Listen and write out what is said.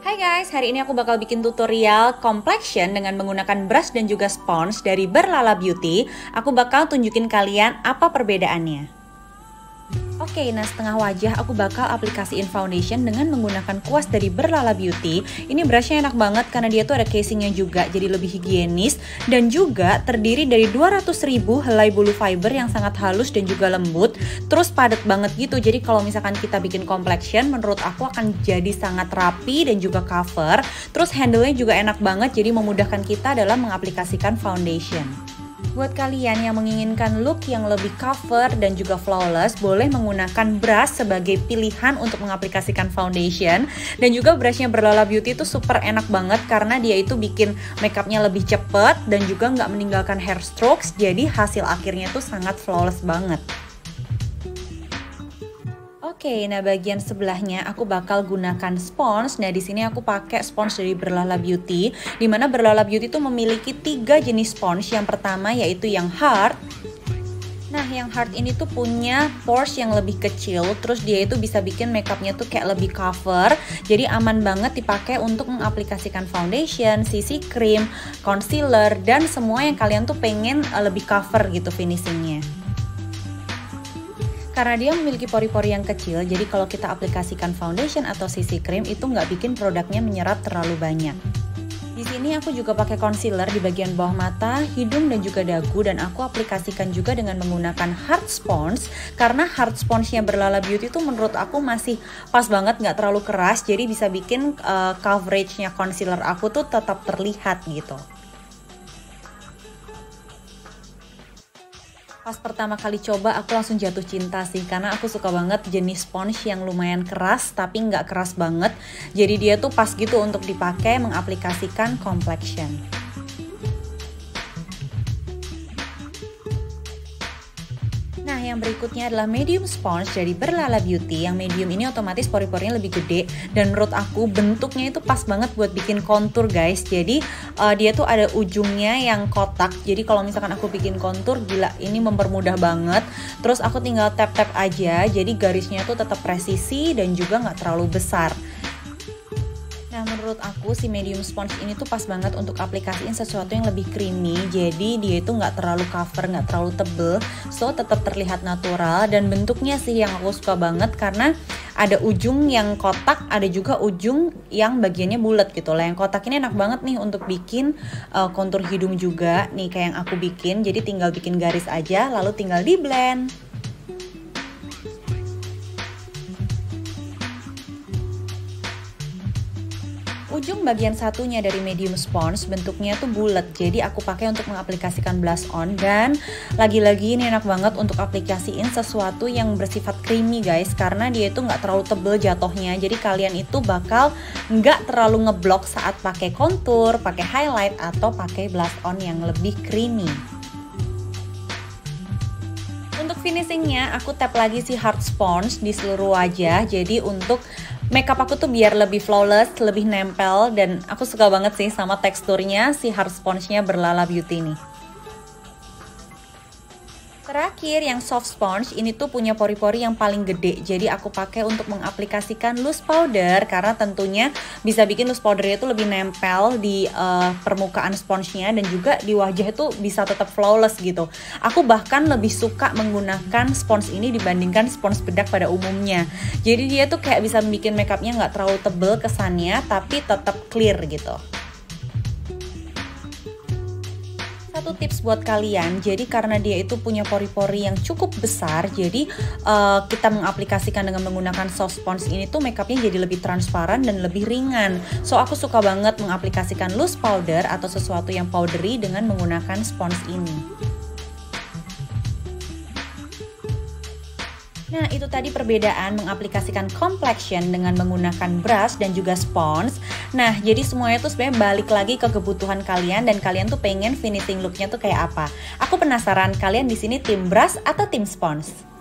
Hai guys, hari ini aku bakal bikin tutorial complexion dengan menggunakan brush dan juga spons dari Berlala Beauty. Aku bakal tunjukin kalian apa perbedaannya. Oke, nah setengah wajah aku bakal aplikasiin foundation dengan menggunakan kuas dari Berlala Beauty. Ini brushnya enak banget karena dia tuh ada casingnya juga, jadi lebih higienis. Dan juga terdiri dari 200.000 helai bulu fiber yang sangat halus dan juga lembut. Terus padat banget gitu, jadi kalau misalkan kita bikin complexion, menurut aku akan jadi sangat rapi dan juga cover. Terus handle-nya juga enak banget, jadi memudahkan kita dalam mengaplikasikan foundation. Buat kalian yang menginginkan look yang lebih cover dan juga flawless, boleh menggunakan brush sebagai pilihan untuk mengaplikasikan foundation. Dan juga brushnya Berlala Beauty itu super enak banget karena dia itu bikin makeupnya lebih cepet dan juga nggak meninggalkan hair strokes. Jadi hasil akhirnya tuh sangat flawless banget. Oke, nah bagian sebelahnya aku bakal gunakan spons. Nah di sini aku pakai spons dari Berlala Beauty, dimana Berlala Beauty itu memiliki 3 jenis spons. Yang pertama yaitu yang hard. Nah yang hard ini tuh punya pores yang lebih kecil, terus dia itu bisa bikin makeupnya tuh kayak lebih cover. Jadi aman banget dipakai untuk mengaplikasikan foundation, CC cream, concealer, dan semua yang kalian tuh pengen lebih cover gitu finishingnya. Karena dia memiliki pori-pori yang kecil, jadi kalau kita aplikasikan foundation atau CC cream itu nggak bikin produknya menyerap terlalu banyak. Di sini aku juga pakai concealer di bagian bawah mata, hidung, dan juga dagu, dan aku aplikasikan juga dengan menggunakan hard spons. Karena hard sponsnya Berlala Beauty itu menurut aku masih pas banget, nggak terlalu keras, jadi bisa bikin coveragenya concealer aku tuh tetap terlihat gitu. Pas pertama kali coba aku langsung jatuh cinta sih, karena aku suka banget jenis spons yang lumayan keras tapi nggak keras banget. Jadi dia tuh pas gitu untuk dipakai mengaplikasikan complexion. Nah yang berikutnya adalah medium sponge dari Berlala Beauty. Yang medium ini otomatis pori-porinya lebih gede, dan menurut aku bentuknya itu pas banget buat bikin kontur guys. Jadi dia tuh ada ujungnya yang kotak, jadi kalau misalkan aku bikin kontur, gila ini mempermudah banget. Terus aku tinggal tap-tap aja, jadi garisnya tuh tetap presisi dan juga nggak terlalu besar. Nah menurut aku si medium sponge ini tuh pas banget untuk aplikasiin sesuatu yang lebih creamy. Jadi dia itu nggak terlalu cover, nggak terlalu tebel, so tetap terlihat natural. Dan bentuknya sih yang aku suka banget karena ada ujung yang kotak, ada juga ujung yang bagiannya bulat gitu lah. Yang kotak ini enak banget nih untuk bikin kontur hidung juga nih kayak yang aku bikin. Jadi tinggal bikin garis aja lalu tinggal di blend. Ujung bagian satunya dari medium sponge bentuknya tuh bulat, jadi aku pakai untuk mengaplikasikan blush on. Dan lagi-lagi ini enak banget untuk aplikasiin sesuatu yang bersifat creamy guys, karena dia itu nggak terlalu tebel jatuhnya, jadi kalian itu bakal nggak terlalu ngeblok saat pakai kontur, pakai highlight, atau pakai blush on yang lebih creamy. Untuk finishingnya aku tap lagi si hard sponge di seluruh wajah, jadi untuk makeup aku tuh biar lebih flawless, lebih nempel, dan aku suka banget sih sama teksturnya si hard sponge-nya Berlala Beauty nih. Terakhir yang soft sponge ini tuh punya pori-pori yang paling gede, jadi aku pakai untuk mengaplikasikan loose powder karena tentunya bisa bikin loose powdernya itu lebih nempel di permukaan sponge-nya dan juga di wajah itu bisa tetap flawless gitu. Aku bahkan lebih suka menggunakan sponge ini dibandingkan sponge bedak pada umumnya. Jadi dia tuh kayak bisa bikin makeupnya nggak terlalu tebel kesannya tapi tetap clear gitu. Satu tips buat kalian, jadi karena dia itu punya pori-pori yang cukup besar, jadi kita mengaplikasikan dengan menggunakan soft sponge ini tuh makeupnya jadi lebih transparan dan lebih ringan. So aku suka banget mengaplikasikan loose powder atau sesuatu yang powdery dengan menggunakan sponge ini. Nah itu tadi perbedaan mengaplikasikan complexion dengan menggunakan brush dan juga spons. Nah jadi semuanya tuh sebenarnya balik lagi ke kebutuhan kalian dan kalian tuh pengen finishing looknya tuh kayak apa. Aku penasaran kalian di sini tim brush atau tim spons?